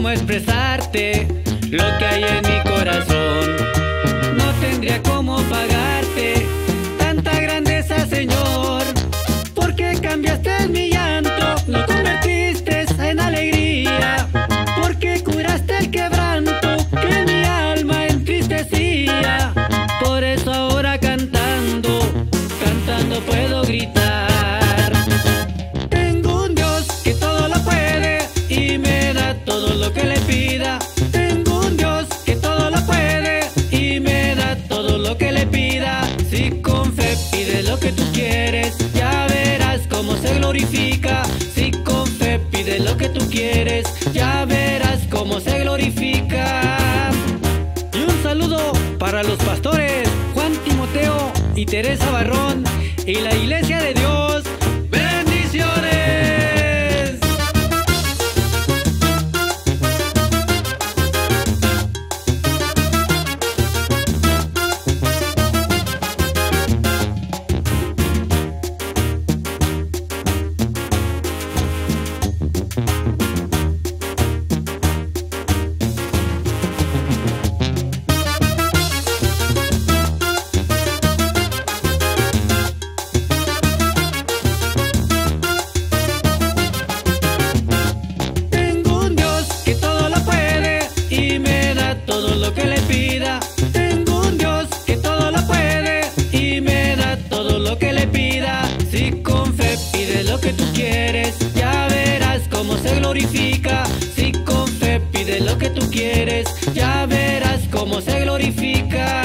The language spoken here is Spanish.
cómo expresarte lo que hay en mi corazón. No tendría cómo pagarte tanta grandeza, Señor, porque cambiaste mi llanto, lo convertiste en alegría, porque curaste el quebranto que mi alma entristecía. Por eso ahora cantando, cantando puedo gritar. Tengo un Dios que todo lo puede y me da todo lo que le pida. Tengo un Dios que todo lo puede y me da todo lo que le pida. Si con fe pides lo que tú quieres, ya verás cómo se glorifica. Si con fe pides lo que tú quieres, ya verás cómo se glorifica. Y un saludo para los pastores Juan Timoteo y Teresa Barrón y la Iglesia de Dios. ¡Bendiciones! Todo lo que le pida. Tengo un Dios que todo lo puede y me da todo lo que le pida. Si con fe pides lo que tú quieres, ya verás cómo se glorifica. Si con fe pides lo que tú quieres, ya verás cómo se glorifica.